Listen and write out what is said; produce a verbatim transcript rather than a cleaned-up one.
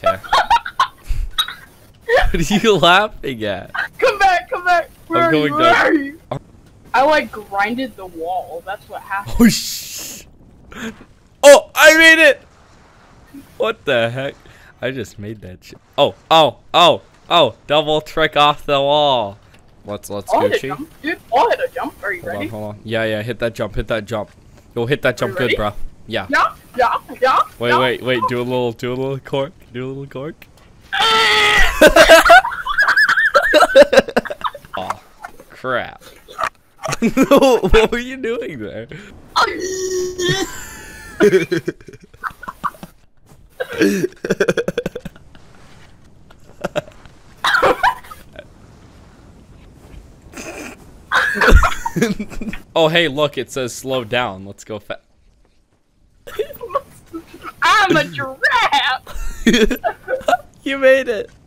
Okay. What are you laughing at? Come back, come back. Where I'm are going you? Where down. are you? I like grinded the wall. That's what happened. Oh sh! Oh, I made it! What the heck? I just made that shit. Oh, oh, oh, oh! Double trick off the wall. Let's let's I'll hit a Gucci. jump, dude. I'll hit a jump. Are you Hold ready? on, hold on. Yeah, yeah. Hit that jump. Hit that jump. You'll hit that jump good, ready? bro. Yeah. Yeah, yeah, yeah. Wait, yeah. wait, wait. Do a little, do a little cork. Do a little cork. Oh, crap. What were you doing there? Oh, hey, look, it says slow down. Let's go fast. I'm a giraffe. You made it.